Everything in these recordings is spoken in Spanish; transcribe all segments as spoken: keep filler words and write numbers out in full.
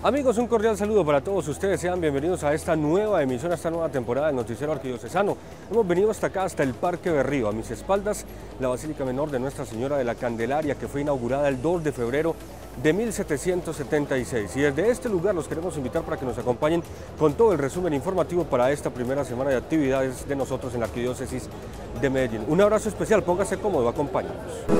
Amigos, un cordial saludo para todos ustedes. Sean bienvenidos a esta nueva emisión, a esta nueva temporada del Noticiero Arquidiocesano. Hemos venido hasta acá, hasta el Parque Berrío. A mis espaldas, la Basílica Menor de Nuestra Señora de la Candelaria, que fue inaugurada el dos de febrero de mil setecientos setenta y seis. Y desde este lugar los queremos invitar para que nos acompañen con todo el resumen informativo para esta primera semana de actividades de nosotros en la Arquidiócesis de Medellín. Un abrazo especial, póngase cómodo, acompáñenos.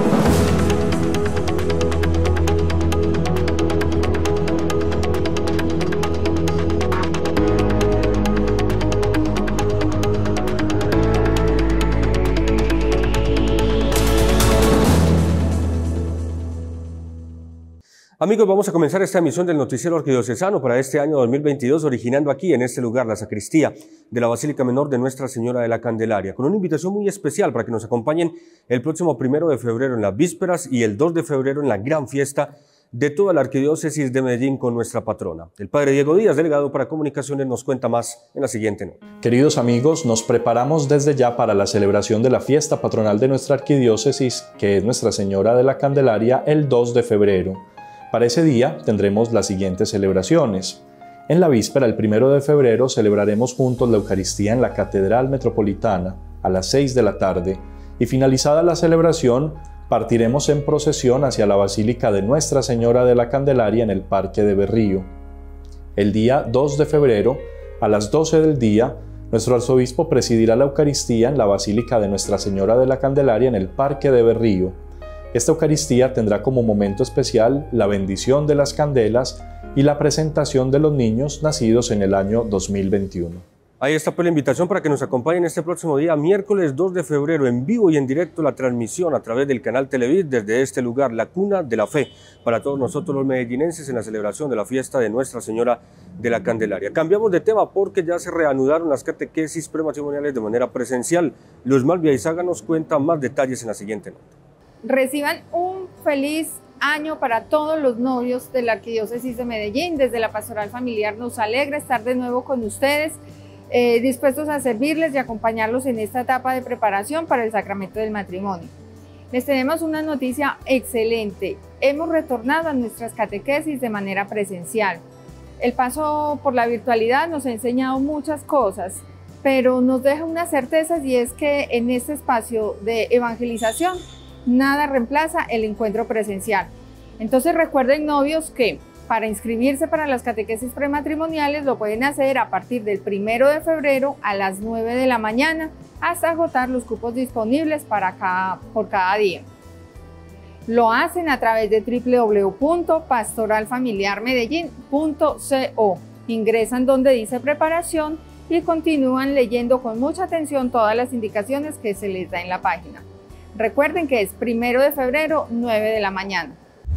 Amigos, vamos a comenzar esta emisión del Noticiero Arquidiocesano para este año dos mil veintidós, originando aquí en este lugar la sacristía de la Basílica Menor de Nuestra Señora de la Candelaria, con una invitación muy especial para que nos acompañen el próximo primero de febrero en las vísperas y el dos de febrero en la gran fiesta de toda la Arquidiócesis de Medellín con nuestra patrona. El Padre Diego Díaz, delegado para comunicaciones, nos cuenta más en la siguiente nota. Queridos amigos, nos preparamos desde ya para la celebración de la fiesta patronal de nuestra Arquidiócesis, que es Nuestra Señora de la Candelaria, el dos de febrero. Para ese día tendremos las siguientes celebraciones. En la víspera, el primero de febrero, celebraremos juntos la Eucaristía en la Catedral Metropolitana a las seis de la tarde y finalizada la celebración, partiremos en procesión hacia la Basílica de Nuestra Señora de la Candelaria en el Parque de Berrío. El día dos de febrero, a las doce del día, nuestro arzobispo presidirá la Eucaristía en la Basílica de Nuestra Señora de la Candelaria en el Parque de Berrío. Esta Eucaristía tendrá como momento especial la bendición de las candelas y la presentación de los niños nacidos en el año dos mil veintiuno. Ahí está pues la invitación para que nos acompañen este próximo día, miércoles dos de febrero, en vivo y en directo la transmisión a través del canal Televid desde este lugar, la cuna de la fe, para todos nosotros los medellinenses en la celebración de la fiesta de Nuestra Señora de la Candelaria. Cambiamos de tema porque ya se reanudaron las catequesis prematrimoniales de manera presencial. Luz Malvia Izaga nos cuenta más detalles en la siguiente nota. Reciban un feliz año para todos los novios de la Arquidiócesis de Medellín. Desde la Pastoral Familiar nos alegra estar de nuevo con ustedes, eh, dispuestos a servirles y acompañarlos en esta etapa de preparación para el sacramento del matrimonio. Les tenemos una noticia excelente. Hemos retornado a nuestras catequesis de manera presencial. El paso por la virtualidad nos ha enseñado muchas cosas, pero nos deja unas certezas, y es que en este espacio de evangelización nada reemplaza el encuentro presencial. Entonces recuerden, novios, que para inscribirse para las catequesis prematrimoniales lo pueden hacer a partir del primero de febrero a las nueve de la mañana hasta agotar los cupos disponibles para cada, por cada día. Lo hacen a través de w w w punto pastoral familiar medellín punto co. Ingresan donde dice preparación y continúan leyendo con mucha atención todas las indicaciones que se les da en la página. Recuerden que es primero de febrero, nueve de la mañana.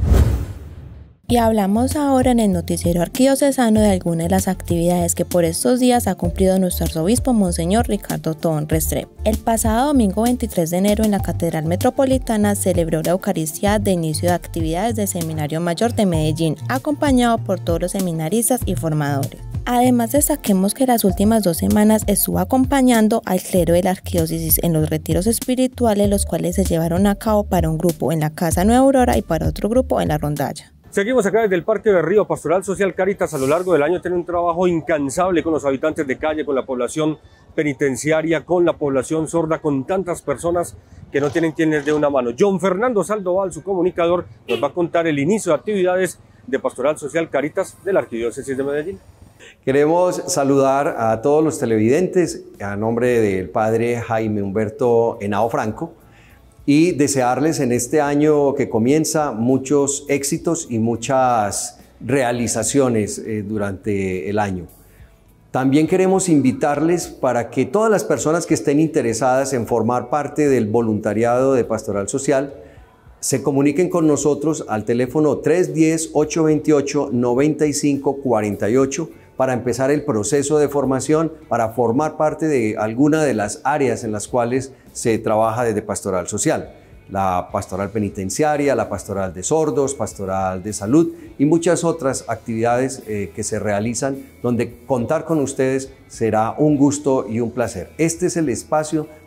Y hablamos ahora en el Noticiero Arquidiocesano de algunas de las actividades que por estos días ha cumplido nuestro arzobispo Monseñor Ricardo Tobón Restrepo. El pasado domingo veintitrés de enero en la Catedral Metropolitana celebró la Eucaristía de inicio de actividades del Seminario Mayor de Medellín, acompañado por todos los seminaristas y formadores. Además, destaquemos que las últimas dos semanas estuvo acompañando al clero de la arquidiócesis en los retiros espirituales, los cuales se llevaron a cabo para un grupo en la Casa Nueva Aurora y para otro grupo en la Rondalla. Seguimos acá desde el Parque Berrío. Pastoral Social Cáritas a lo largo del año tiene un trabajo incansable con los habitantes de calle, con la población penitenciaria, con la población sorda, con tantas personas que no tienen quien les dé una mano. John Fernando Saldoval, su comunicador, nos va a contar el inicio de actividades de Pastoral Social Cáritas de la Arquidiócesis de Medellín. Queremos saludar a todos los televidentes a nombre del padre Jaime Humberto Henao Franco y desearles en este año que comienza muchos éxitos y muchas realizaciones eh, durante el año. También queremos invitarles para que todas las personas que estén interesadas en formar parte del voluntariado de Pastoral Social se comuniquen con nosotros al teléfono tres uno cero, ocho dos ocho, nueve cinco cuatro ocho para empezar el proceso de formación, para formar parte de alguna de las áreas en las cuales se trabaja desde Pastoral Social. La pastoral penitenciaria, la pastoral de sordos, pastoral de salud y muchas otras actividades eh, que se realizan donde contar con ustedes será un gusto y un placer. Este es el espacio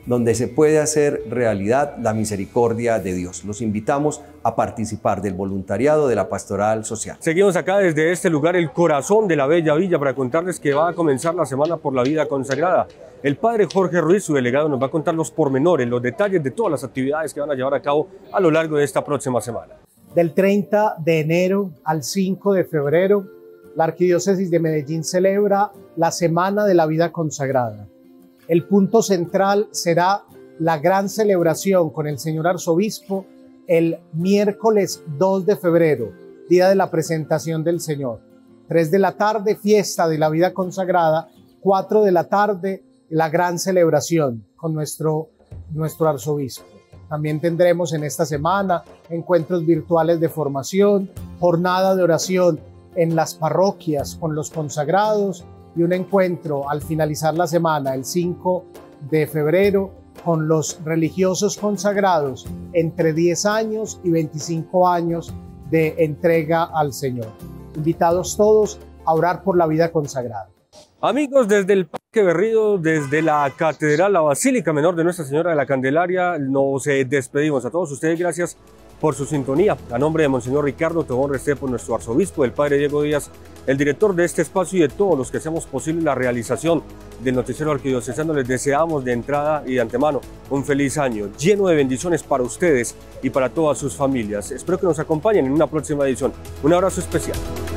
donde se puede hacer realidad la misericordia de Dios. Los invitamos a participar del voluntariado de la Pastoral Social. Seguimos acá desde este lugar, el corazón de la bella villa, para contarles que va a comenzar la Semana por la Vida Consagrada. El padre Jorge Ruiz, su delegado, nos va a contar los pormenores, los detalles de todas las actividades que van a llevar a cabo a lo largo de esta próxima semana. Del treinta de enero al cinco de febrero, la Arquidiócesis de Medellín celebra la Semana de la Vida Consagrada. El punto central será la gran celebración con el señor arzobispo el miércoles dos de febrero, día de la presentación del Señor. tres de la tarde, fiesta de la vida consagrada. cuatro de la tarde, la gran celebración con nuestro, nuestro arzobispo. También tendremos en esta semana encuentros virtuales de formación, jornada de oración en las parroquias con los consagrados y un encuentro al finalizar la semana, el cinco de febrero, con los religiosos consagrados entre diez años y veinticinco años de entrega al Señor. Invitados todos a orar por la vida consagrada. Amigos, desde el Parque Berrío, desde la Catedral, la Basílica Menor de Nuestra Señora de la Candelaria, nos eh, despedimos. A todos ustedes, gracias por su sintonía. A nombre de Monseñor Ricardo Tobón Restrepo, nuestro arzobispo, el Padre Diego Díaz, el director de este espacio, y de todos los que hacemos posible la realización del noticiero arquidiocesano, les deseamos de entrada y de antemano un feliz año lleno de bendiciones para ustedes y para todas sus familias. Espero que nos acompañen en una próxima edición. Un abrazo especial.